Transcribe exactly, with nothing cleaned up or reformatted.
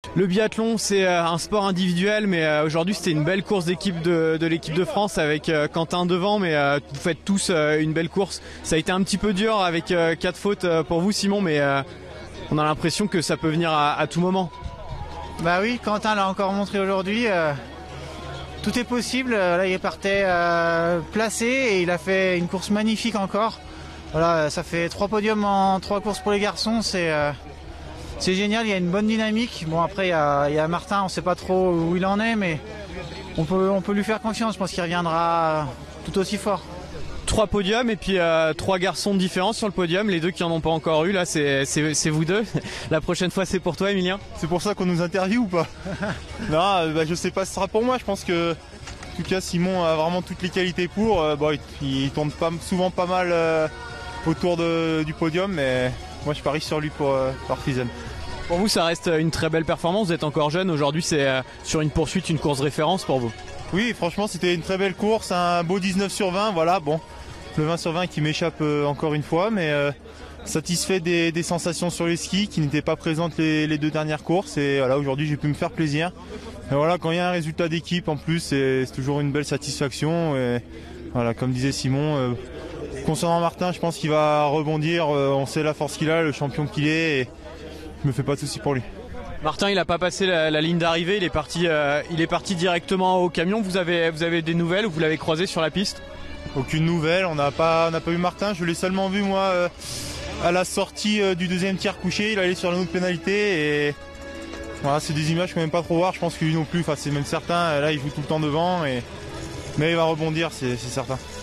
Le biathlon, c'est un sport individuel, mais aujourd'hui c'était une belle course d'équipe de, de l'équipe de France avec Quentin devant, mais vous faites tous une belle course. Ça a été un petit peu dur avec quatre fautes pour vous, Simon, mais on a l'impression que ça peut venir à, à tout moment. Bah oui, Quentin l'a encore montré aujourd'hui. Euh, tout est possible. Là, il partait euh, placé et il a fait une course magnifique encore. Voilà, ça fait trois podiums en trois courses pour les garçons. C'est euh, c'est génial. Il y a une bonne dynamique. Bon, après il y a, il y a Martin. On ne sait pas trop où il en est, mais on peut on peut lui faire confiance. Je pense qu'il reviendra tout aussi fort. Trois podiums et puis euh, trois garçons différents sur le podium, les deux qui en ont pas encore eu, là c'est, c'est, c'est vous deux. La prochaine fois c'est pour toi, Emilien. C'est pour ça qu'on nous interviewe ou pas? Non, bah, je sais pas si ce sera pour moi, je pense que en tout cas Simon a vraiment toutes les qualités pour. Euh, bon, il, il tourne pas, souvent pas mal euh, autour de, du podium, mais moi je parie sur lui pour euh, Partizan. Pour vous ça reste une très belle performance, vous êtes encore jeune, aujourd'hui c'est euh, sur une poursuite, une course référence pour vous. Oui, franchement c'était une très belle course, un beau dix-neuf sur vingt, voilà, bon. Le vingt sur vingt qui m'échappe euh, encore une fois, mais euh, satisfait des, des sensations sur les skis qui n'étaient pas présentes les, les deux dernières courses. Et voilà, aujourd'hui j'ai pu me faire plaisir. Et voilà, quand il y a un résultat d'équipe en plus, c'est, c'est toujours une belle satisfaction. Et voilà, comme disait Simon, euh, concernant Martin, je pense qu'il va rebondir. Euh, on sait la force qu'il a, le champion qu'il est, et je me fais pas de soucis pour lui. Martin, il n'a pas passé la, la ligne d'arrivée, il est parti, euh, il est parti directement au camion. Vous avez, vous avez des nouvelles ou vous l'avez croisé sur la piste? Aucune nouvelle, on n'a pas, on n'a pas vu Martin, je l'ai seulement vu moi euh, à la sortie euh, du deuxième tiers couché, il allait sur la note pénalité et voilà, c'est des images qu'on n'aime pas trop voir, je pense que lui non plus, enfin c'est même certain, là il joue tout le temps devant, et... mais il va rebondir, c'est, c'est certain.